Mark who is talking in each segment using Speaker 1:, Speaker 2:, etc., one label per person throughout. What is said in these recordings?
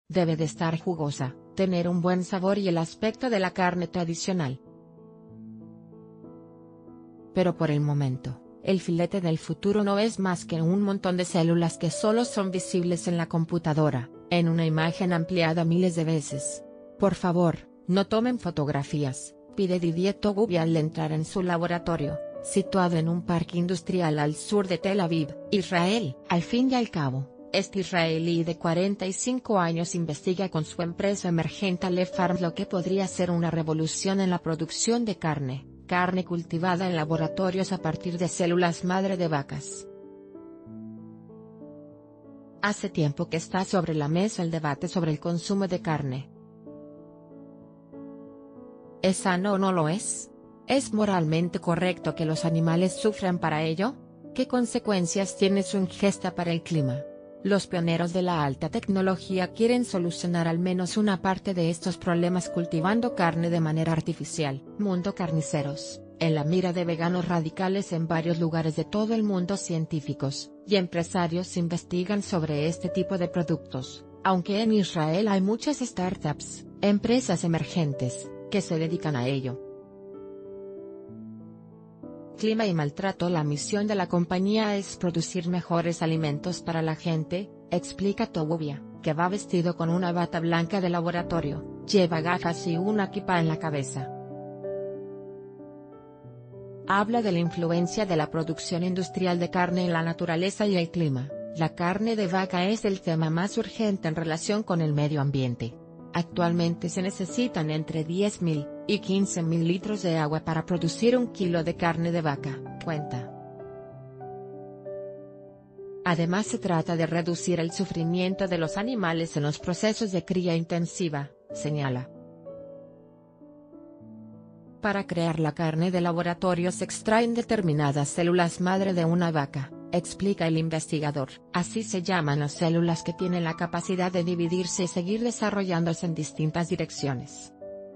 Speaker 1: Debe de estar jugosa, tener un buen sabor y el aspecto de la carne tradicional. Pero por el momento, el filete del futuro no es más que un montón de células que solo son visibles en la computadora, en una imagen ampliada miles de veces. Por favor, no tomen fotografías, pide Didier Togubi al entrar en su laboratorio, situado en un parque industrial al sur de Tel Aviv, Israel. Al fin y al cabo, este israelí de 45 años investiga con su empresa emergente Aleph Farms lo que podría ser una revolución en la producción de carne cultivada en laboratorios a partir de células madre de vacas. Hace tiempo que está sobre la mesa el debate sobre el consumo de carne. ¿Es sano o no lo es? ¿Es moralmente correcto que los animales sufran para ello? ¿Qué consecuencias tiene su ingesta para el clima? Los pioneros de la alta tecnología quieren solucionar al menos una parte de estos problemas cultivando carne de manera artificial. Mundo Carniceros, en la mira de veganos radicales en varios lugares de todo el mundo. Científicos y empresarios investigan sobre este tipo de productos, aunque en Israel hay muchas startups, empresas emergentes, que se dedican a ello. Clima y maltrato. La misión de la compañía es producir mejores alimentos para la gente, explica Togubi, que va vestido con una bata blanca de laboratorio, lleva gafas y una kipa en la cabeza. Habla de la influencia de la producción industrial de carne en la naturaleza y el clima. La carne de vaca es el tema más urgente en relación con el medio ambiente. Actualmente se necesitan entre 10.000 y 15.000 litros de agua para producir un kilo de carne de vaca, cuenta. Además se trata de reducir el sufrimiento de los animales en los procesos de cría intensiva, señala. Para crear la carne de laboratorio se extraen determinadas células madre de una vaca, explica el investigador. Así se llaman las células que tienen la capacidad de dividirse y seguir desarrollándose en distintas direcciones.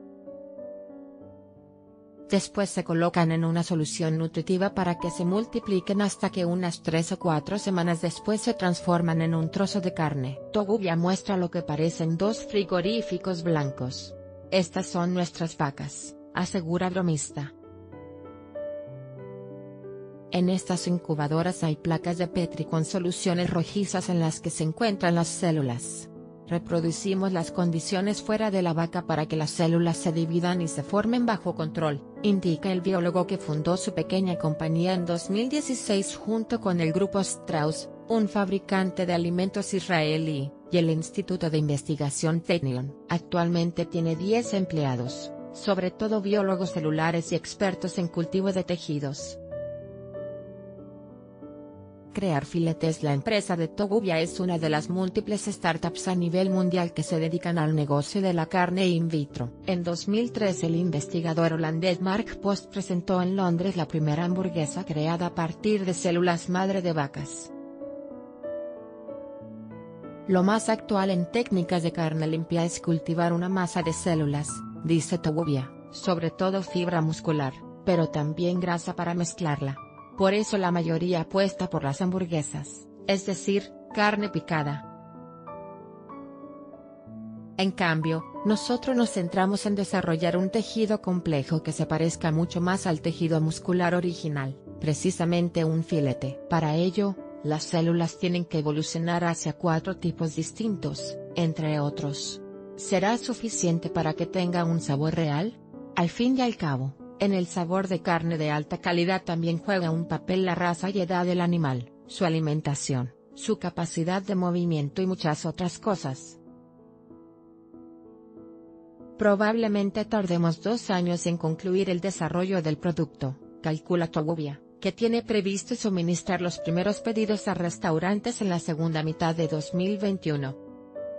Speaker 1: Después se colocan en una solución nutritiva para que se multipliquen hasta que unas 3 o 4 semanas después se transforman en un trozo de carne. Togubi muestra lo que parecen 2 frigoríficos blancos. Estas son nuestras vacas, asegura bromista. En estas incubadoras hay placas de Petri con soluciones rojizas en las que se encuentran las células. Reproducimos las condiciones fuera de la vaca para que las células se dividan y se formen bajo control, indica el biólogo que fundó su pequeña compañía en 2016 junto con el grupo Strauss, un fabricante de alimentos israelí, y el Instituto de Investigación Technion. Actualmente tiene 10 empleados, sobre todo biólogos celulares y expertos en cultivo de tejidos. Crear Filetes. La empresa de Togubi es una de las múltiples startups a nivel mundial que se dedican al negocio de la carne in vitro. En 2013 el investigador holandés Mark Post presentó en Londres la primera hamburguesa creada a partir de células madre de vacas. Lo más actual en técnicas de carne limpia es cultivar una masa de células, dice Togubi, sobre todo fibra muscular, pero también grasa para mezclarla. Por eso la mayoría apuesta por las hamburguesas, es decir, carne picada. En cambio, nosotros nos centramos en desarrollar un tejido complejo que se parezca mucho más al tejido muscular original, precisamente un filete. Para ello, las células tienen que evolucionar hacia 4 tipos distintos, entre otros. ¿Será suficiente para que tenga un sabor real? Al fin y al cabo, en el sabor de carne de alta calidad también juega un papel la raza y edad del animal, su alimentación, su capacidad de movimiento y muchas otras cosas. Probablemente tardemos 2 años en concluir el desarrollo del producto, calcula Togubi, que tiene previsto suministrar los primeros pedidos a restaurantes en la segunda mitad de 2021.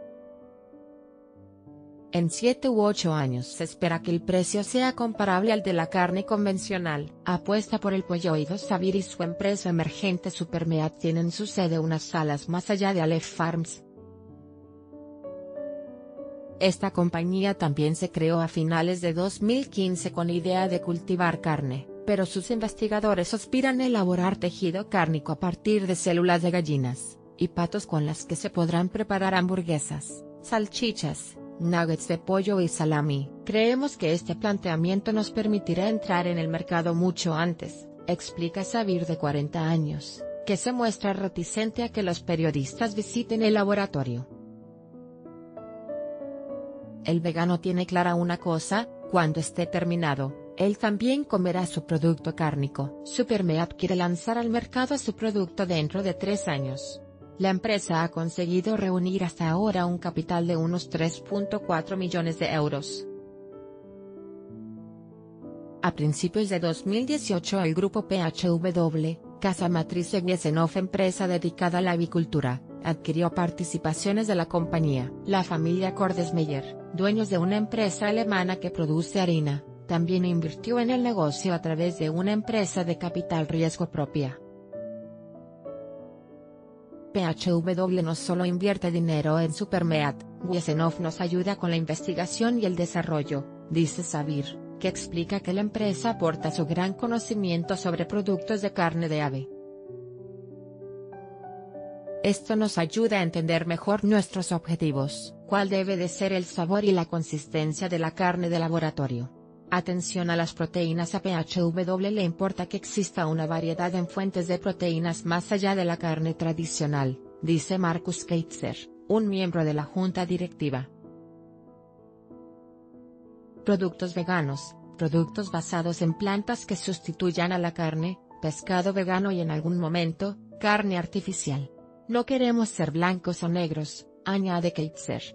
Speaker 1: En 7 u 8 años se espera que el precio sea comparable al de la carne convencional. Apuesta por el pollo. Sabir y su empresa emergente Supermeat tienen su sede unas salas más allá de Aleph Farms. Esta compañía también se creó a finales de 2015 con idea de cultivar carne, pero sus investigadores aspiran a elaborar tejido cárnico a partir de células de gallinas y patos con las que se podrán preparar hamburguesas. salchichas, nuggets de pollo y salami. Creemos que este planteamiento nos permitirá entrar en el mercado mucho antes, explica Sabir de 40 años, que se muestra reticente a que los periodistas visiten el laboratorio. El vegano tiene clara una cosa: cuando esté terminado, él también comerá su producto cárnico. Supermeat quiere lanzar al mercado su producto dentro de 3 años. La empresa ha conseguido reunir hasta ahora un capital de unos 3.4 millones de euros. A principios de 2018 el grupo PHW, casa matriz de Wiesenhoff, empresa dedicada a la avicultura, adquirió participaciones de la compañía. La familia Cordesmeyer, dueños de una empresa alemana que produce harina, también invirtió en el negocio a través de una empresa de capital riesgo propia. PHW no solo invierte dinero en Supermeat, Wiesenhoff nos ayuda con la investigación y el desarrollo, dice Sabir, que explica que la empresa aporta su gran conocimiento sobre productos de carne de ave. Esto nos ayuda a entender mejor nuestros objetivos, cuál debe de ser el sabor y la consistencia de la carne de laboratorio. Atención a las proteínas. A PHW le importa que exista una variedad en fuentes de proteínas más allá de la carne tradicional, dice Markus Keitzer, un miembro de la junta directiva. Productos veganos, productos basados en plantas que sustituyan a la carne, pescado vegano y en algún momento, carne artificial. No queremos ser blancos o negros, añade Keitzer.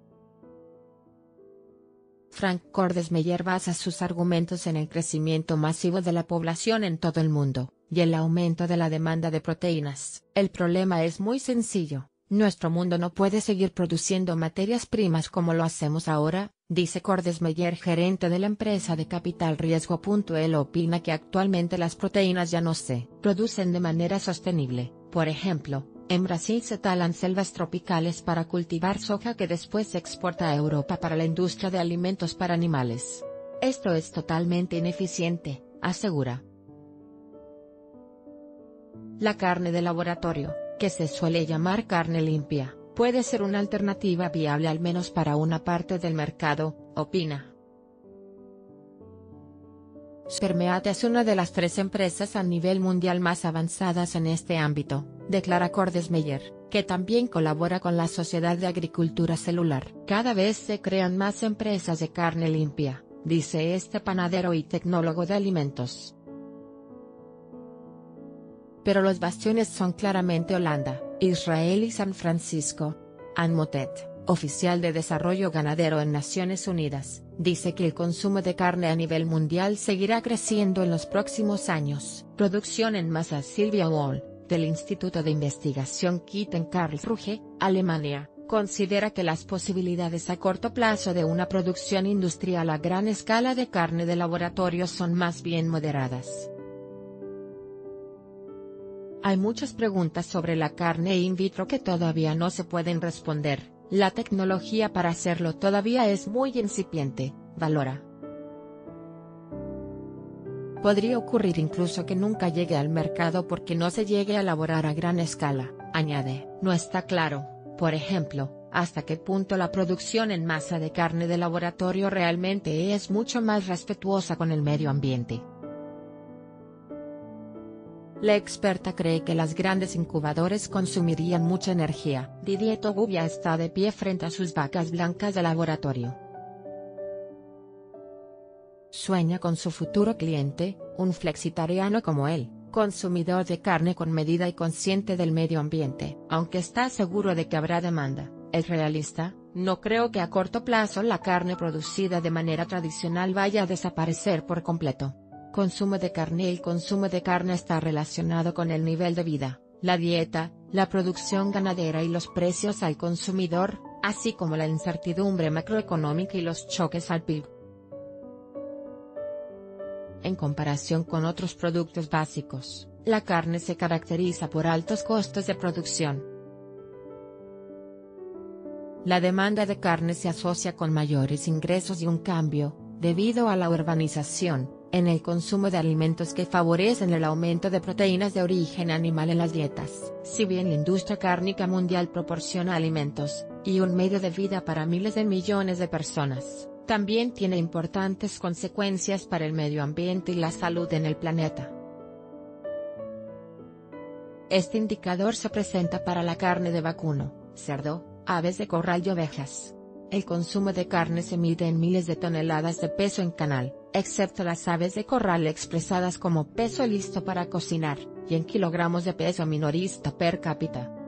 Speaker 1: Frank Cordesmeyer basa sus argumentos en el crecimiento masivo de la población en todo el mundo, y el aumento de la demanda de proteínas. El problema es muy sencillo: nuestro mundo no puede seguir produciendo materias primas como lo hacemos ahora, dice Cordesmeyer, gerente de la empresa de capital riesgo. Él opina que actualmente las proteínas ya no se producen de manera sostenible. Por ejemplo, en Brasil se talan selvas tropicales para cultivar soja que después se exporta a Europa para la industria de alimentos para animales. Esto es totalmente ineficiente, asegura. La carne de laboratorio, que se suele llamar carne limpia, puede ser una alternativa viable al menos para una parte del mercado, opina. Supermeat es una de las 3 empresas a nivel mundial más avanzadas en este ámbito, declara Cordesmeyer, que también colabora con la Sociedad de Agricultura Celular. Cada vez se crean más empresas de carne limpia, dice este panadero y tecnólogo de alimentos. Pero los bastiones son claramente Holanda, Israel y San Francisco. Ann Motet, oficial de desarrollo ganadero en Naciones Unidas, dice que el consumo de carne a nivel mundial seguirá creciendo en los próximos años. Producción en masa. Silvia Wall, del Instituto de Investigación KIT en Karlsruhe, Alemania, considera que las posibilidades a corto plazo de una producción industrial a gran escala de carne de laboratorio son más bien moderadas. Hay muchas preguntas sobre la carne in vitro que todavía no se pueden responder. La tecnología para hacerlo todavía es muy incipiente, valora. Podría ocurrir incluso que nunca llegue al mercado porque no se llegue a elaborar a gran escala, añade. No está claro, por ejemplo, hasta qué punto la producción en masa de carne de laboratorio realmente es mucho más respetuosa con el medio ambiente. La experta cree que las grandes incubadores consumirían mucha energía. Didier Togubia está de pie frente a sus vacas blancas de laboratorio. Sueña con su futuro cliente, un flexitariano como él, consumidor de carne con medida y consciente del medio ambiente. Aunque está seguro de que habrá demanda, es realista: no creo que a corto plazo la carne producida de manera tradicional vaya a desaparecer por completo. Consumo de carne. El consumo de carne está relacionado con el nivel de vida, la dieta, la producción ganadera y los precios al consumidor, así como la incertidumbre macroeconómica y los choques al PIB. En comparación con otros productos básicos, la carne se caracteriza por altos costos de producción. La demanda de carne se asocia con mayores ingresos y un cambio, debido a la urbanización, en el consumo de alimentos que favorecen el aumento de proteínas de origen animal en las dietas. Si bien la industria cárnica mundial proporciona alimentos, y un medio de vida para miles de millones de personas, también tiene importantes consecuencias para el medio ambiente y la salud en el planeta. Este indicador se presenta para la carne de vacuno, cerdo, aves de corral y ovejas. El consumo de carne se mide en miles de toneladas de peso en canal, excepto las aves de corral expresadas como peso listo para cocinar, y en kilogramos de peso minorista per cápita.